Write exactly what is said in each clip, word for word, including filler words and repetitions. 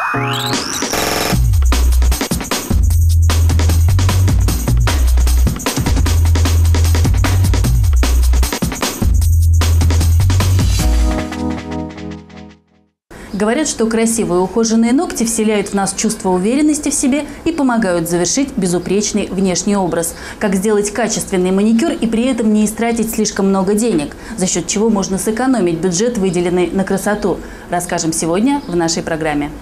Говорят, что красивые ухоженные ногти вселяют в нас чувство уверенности в себе и помогают завершить безупречный внешний образ. Как сделать качественный маникюр и при этом не истратить слишком много денег, за счет чего можно сэкономить бюджет, выделенный на красоту, расскажем сегодня в нашей программе.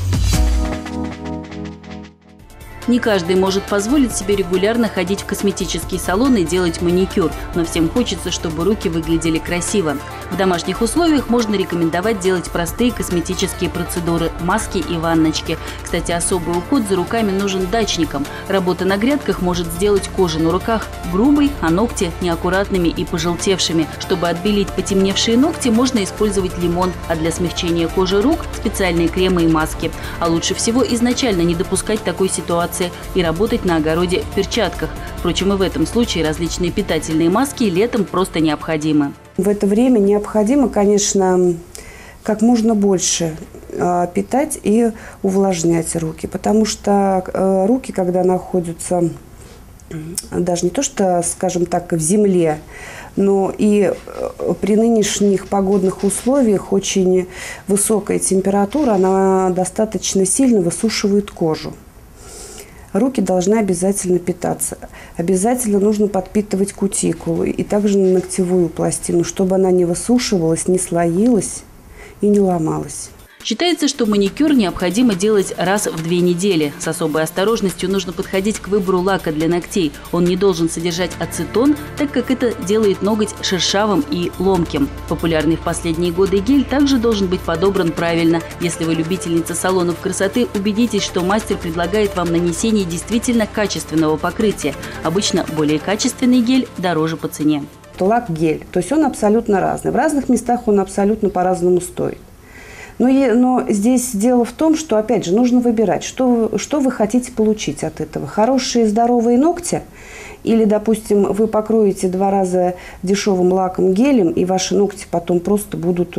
Не каждый может позволить себе регулярно ходить в косметический салон и делать маникюр, но всем хочется, чтобы руки выглядели красиво. В домашних условиях можно рекомендовать делать простые косметические процедуры – маски и ванночки. Кстати, особый уход за руками нужен дачникам. Работа на грядках может сделать кожу на руках грубой, а ногти – неаккуратными и пожелтевшими. Чтобы отбелить потемневшие ногти, можно использовать лимон, а для смягчения кожи рук – специальные кремы и маски. А лучше всего изначально не допускать такой ситуации и работать на огороде в перчатках. Впрочем, и в этом случае различные питательные маски летом просто необходимы. В это время необходимо, конечно, как можно больше э, питать и увлажнять руки, потому что э, руки, когда находятся даже не то что, скажем так, в земле, но и при нынешних погодных условиях очень высокая температура, она достаточно сильно высушивает кожу. Руки должны обязательно питаться. Обязательно нужно подпитывать кутикулу и также ногтевую пластину, чтобы она не высушивалась, не слоилась и не ломалась. Считается, что маникюр необходимо делать раз в две недели. С особой осторожностью нужно подходить к выбору лака для ногтей. Он не должен содержать ацетон, так как это делает ноготь шершавым и ломким. Популярный в последние годы гель также должен быть подобран правильно. Если вы любительница салонов красоты, убедитесь, что мастер предлагает вам нанесение действительно качественного покрытия. Обычно более качественный гель дороже по цене. Лак-гель, то есть он абсолютно разный. В разных местах он абсолютно по-разному стоит. Но, но здесь дело в том, что, опять же, нужно выбирать, что, что вы хотите получить от этого. Хорошие здоровые ногти или, допустим, вы покроете два раза дешевым лаком гелем, и ваши ногти потом просто будут,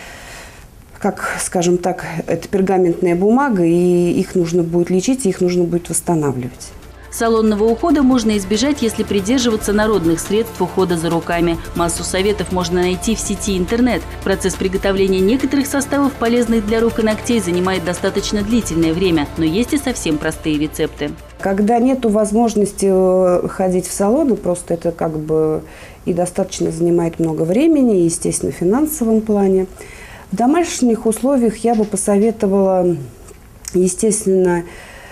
как, скажем так, это пергаментная бумага, и их нужно будет лечить, и их нужно будет восстанавливать. Салонного ухода можно избежать, если придерживаться народных средств ухода за руками. Массу советов можно найти в сети интернет. Процесс приготовления некоторых составов, полезных для рук и ногтей, занимает достаточно длительное время, но есть и совсем простые рецепты. Когда нет возможности ходить в салоны, просто это как бы и достаточно занимает много времени, и, естественно, в финансовом плане. В домашних условиях я бы посоветовала, естественно,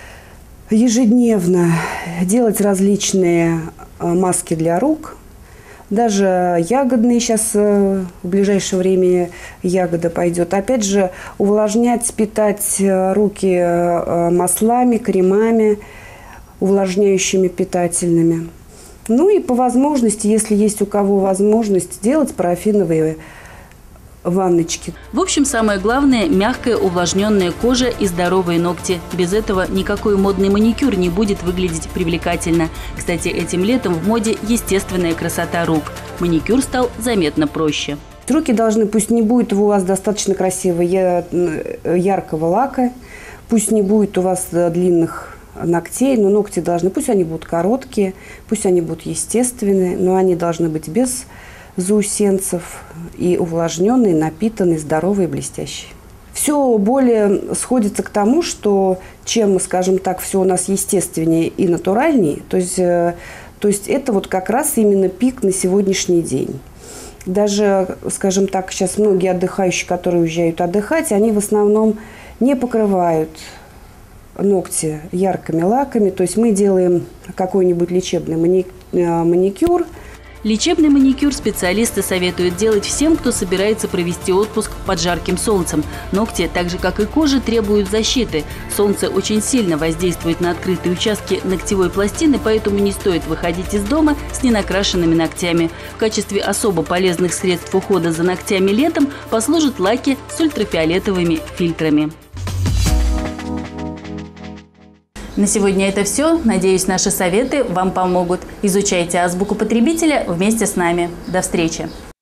ежедневно делать различные маски для рук. Даже ягодные сейчас в ближайшее время ягода пойдет. Опять же, увлажнять, питать руки маслами, кремами, увлажняющими, питательными. Ну и по возможности, если есть у кого возможность, делать парафиновые ванночки. В общем, самое главное – мягкая увлажненная кожа и здоровые ногти. Без этого никакой модный маникюр не будет выглядеть привлекательно. Кстати, этим летом в моде естественная красота рук. Маникюр стал заметно проще. Руки должны, пусть не будет у вас достаточно красивого яркого лака, пусть не будет у вас длинных ногтей, но ногти должны, пусть они будут короткие, пусть они будут естественные, но они должны быть без заусенцев и увлажненные, напитанные, здоровые, блестящие. Все более сходится к тому, что чем, скажем так, все у нас естественнее и натуральнее, то есть, то есть это вот как раз именно пик на сегодняшний день. Даже, скажем так, сейчас многие отдыхающие, которые уезжают отдыхать, они в основном не покрывают ногти яркими лаками, то есть мы делаем какой-нибудь лечебный маникюр. Лечебный маникюр специалисты советуют делать всем, кто собирается провести отпуск под жарким солнцем. Ногти, так же как и кожа, требуют защиты. Солнце очень сильно воздействует на открытые участки ногтевой пластины, поэтому не стоит выходить из дома с ненакрашенными ногтями. В качестве особо полезных средств ухода за ногтями летом послужат лаки с ультрафиолетовыми фильтрами. На сегодня это все. Надеюсь, наши советы вам помогут. Изучайте азбуку потребителя вместе с нами. До встречи!